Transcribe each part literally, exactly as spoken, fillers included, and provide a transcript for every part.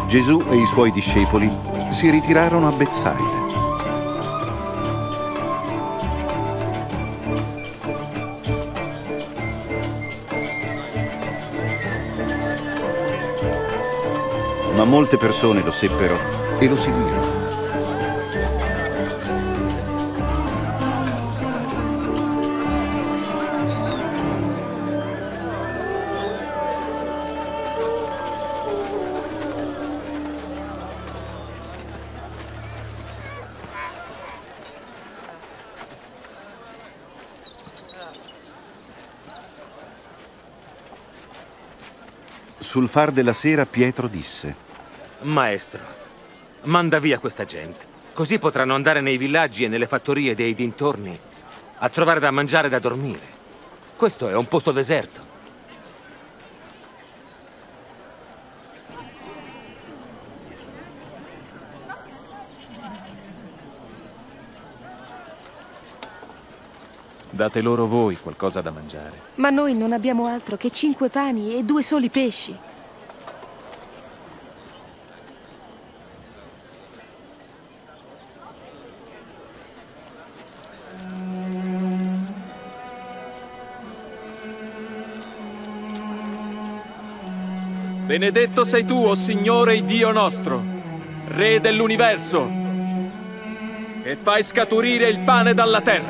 Gesù e i suoi discepoli si ritirarono a Betsaida. Ma molte persone lo seppero e lo seguirono. Sul far della sera Pietro disse: Maestro, manda via questa gente, così potranno andare nei villaggi e nelle fattorie dei dintorni a trovare da mangiare e da dormire. Questo è un posto deserto. Date loro voi qualcosa da mangiare. Ma noi non abbiamo altro che cinque pani e due soli pesci. Benedetto sei tu, o Signore Dio nostro, Re dell'universo, che fai scaturire il pane dalla terra.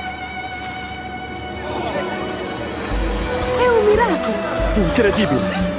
È un miracolo! Incredibile!